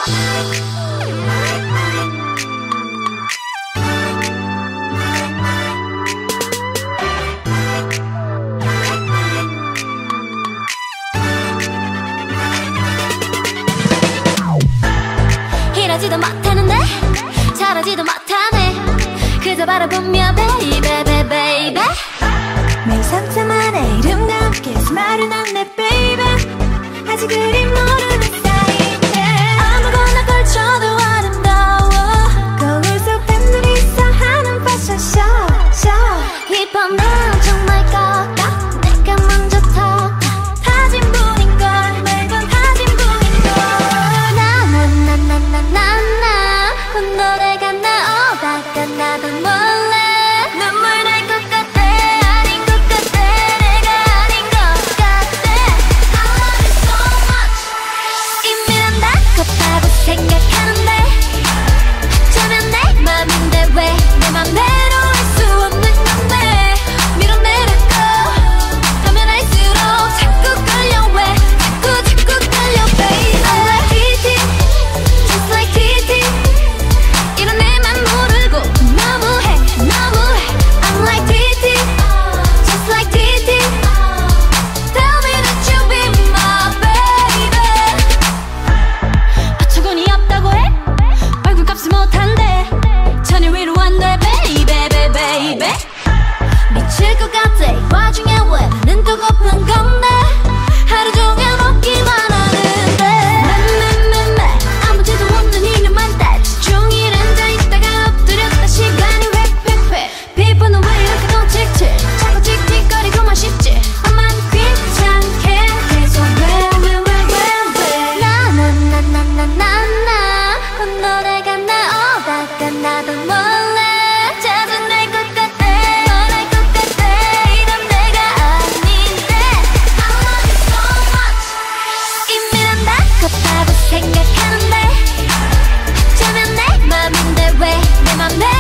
이러지도 못하는데 저러지도 못하네. 그저 바라보며 baby baby 매일 상상만의 이름과 함께 스마일은 안내 baby. 아직 그리 모르는 사이인데 아무거나 걸쳐도 아름다워. 거울 속 팬들이서 하는 패션 쇼. 이 밤은 정말 걸까? 내가 먼저 더 다짐 분인걸. 매번 다짐 분인걸. 나나나나나나 노래가 나오다가 나도 몰래 눈물 날 것 같아. 아닌 것 같아. 내가 아닌 것 같아. I love you so much. 이미 난 다 컸다고 생각하는데 저면 내 맘인데 왜 내 맘대로 할 수 없는 건데. 밀어내려고 하면 할수록 자꾸 끌려. 왜 자꾸 끌려 baby. I like TT just like TT. 이런 내맘 모르고 너무해. I'm like TT just like TT. Tell me that you be my baby. 어처구니 없다고 해? 얼굴값을 못한대. 천일 위로 한대 baby baby. 미칠 것 같아. 이 와중에 왜 눈도 고픈 건데. 하루 종일 먹기만 하는데. 맘맘맘맘 아무지도 없는 이름만 따지. 종일 앉아있다가 엎드렸다 시간이 획획획. 피부는 왜 이렇게 더 칙칙. 자꾸 틱틱거리고만 싶지. 엄만 귀찮게 계속 왜 나나나나나나 노래가 나오다가 나도 몰래 짜증날 것 같아. 원할 것 같아. 이런 내가 아닌데. I love you so much. 이미 난 다 컸다고 생각하는데 저면 내 맘인데 왜 내 맘대로